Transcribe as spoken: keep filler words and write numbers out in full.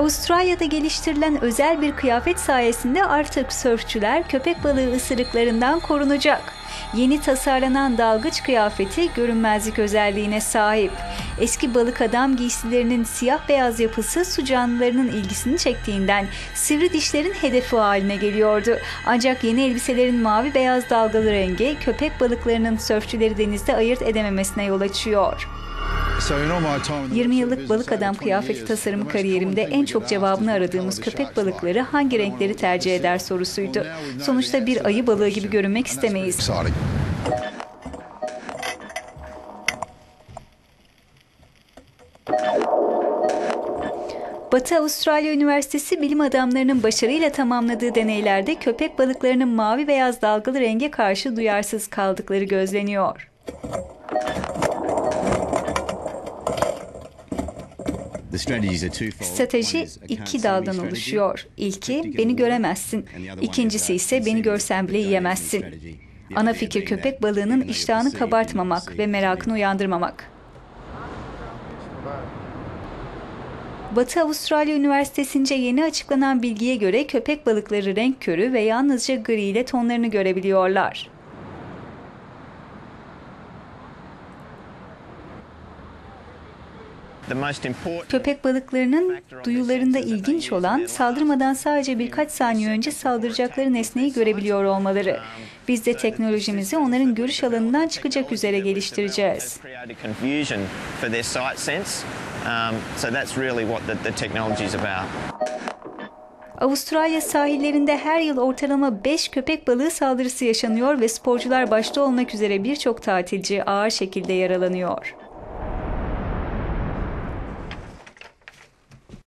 Avustralya'da geliştirilen özel bir kıyafet sayesinde artık sörfçüler köpek balığı ısırıklarından korunacak. Yeni tasarlanan dalgıç kıyafeti görünmezlik özelliğine sahip. Eski balık adam giysilerinin siyah beyaz yapısı su canlılarının ilgisini çektiğinden sivri dişlerin hedefi haline geliyordu. Ancak yeni elbiselerin mavi beyaz dalgalı rengi köpek balıklarının sörfçüleri denizde ayırt edememesine yol açıyor. yirmi yıllık balık adam kıyafeti tasarımı kariyerimde en çok cevabını aradığımız köpek balıkları hangi renkleri tercih eder sorusuydu. Sonuçta bir ayı balığı gibi görünmek istemeyiz. Batı Avustralya Üniversitesi bilim adamlarının başarıyla tamamladığı deneylerde köpek balıklarının mavi beyaz dalgalı renge karşı duyarsız kaldıkları gözleniyor. Strateji iki daldan oluşuyor. İlki, beni göremezsin. İkincisi ise beni görsen bile yiyemezsin. Ana fikir köpek balığının iştahını kabartmamak ve merakını uyandırmamak. Batı Avustralya Üniversitesi'nce yeni açıklanan bilgiye göre köpek balıkları renk körü ve yalnızca gri ile tonlarını görebiliyorlar. Köpek balıklarının duyularında ilginç olan saldırmadan sadece birkaç saniye önce saldıracakları nesneyi görebiliyor olmaları. Biz de teknolojimizi onların görüş alanından çıkacak üzere geliştireceğiz. Avustralya sahillerinde her yıl ortalama beş köpek balığı saldırısı yaşanıyor ve sporcular başta olmak üzere birçok tatilci ağır şekilde yaralanıyor.